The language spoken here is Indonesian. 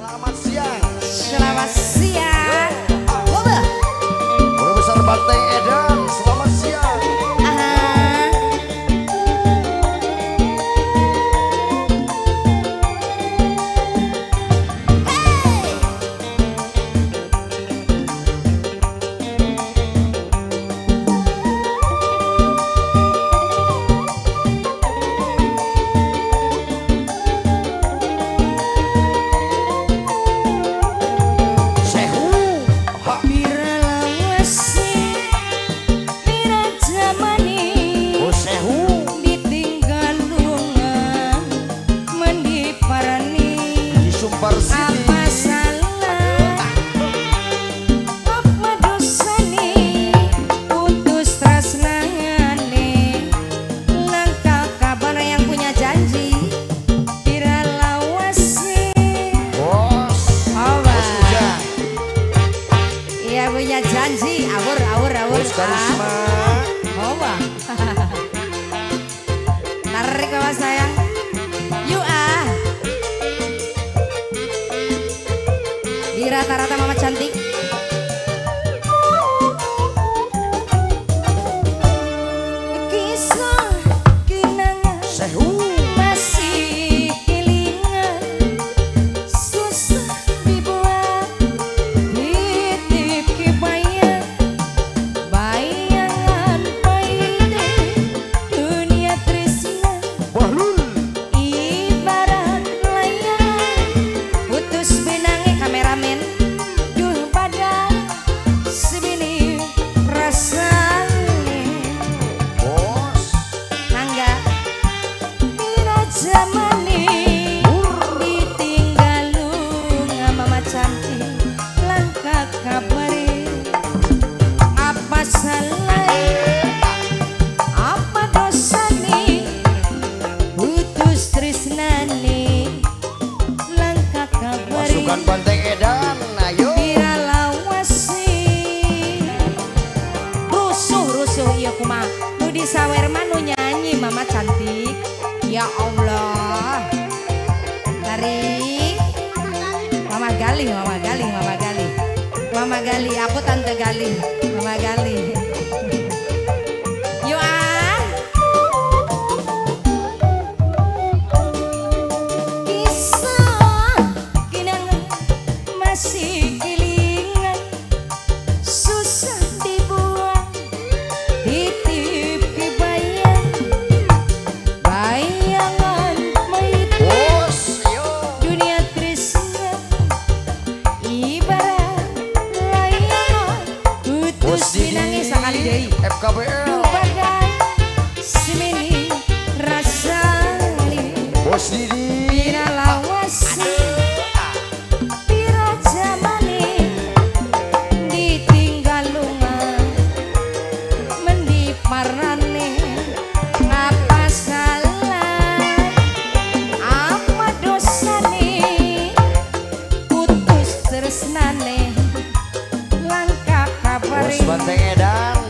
Selamat siang. Selamat siang. Guru besar Banteng Edan, selamat siang. Apa salah, apa dosa nih, putus tresnane, langkah kabar yang punya janji, pira lawase. Bos, Iya punya janji, awur. bos karisma. Tarik ke mas sayang. Yuk di rata-rata mama cantik. Kisah kenangan masih kelingan, susah dibuat, titip ke bayangan paine dunia tresna. Ibarat layang putus benangnya kameramen, duh pada sebini rasane. Bos, Mangga bila zamane ditinggal lu mama cantik, langkah kabare apa salah, apa dosa nih, putus tresnane, langkah kabare pasukan Banteng Edan, ayo. pira lawase. Rusuh iya kumaha nu disawer mah nu nyanyi mama cantik. Ya Allah, tarik mama Galih, aku tante Galih, mama Galih. Yuk kisah kenangan masih kelingan, susah dibuang, titip ke bayangan maite Bos, ayo. dunia tresna. Ibarat layang putus Bos Didi, binangi sakali deui, FKBL. duh badai semini rasane. Bos Didi, Pira lawase, pira zamane ditinggal lunga, mendi parane. Apa salah, apa dosane, putus tresnane, langkah kabare bos Banteng Edan.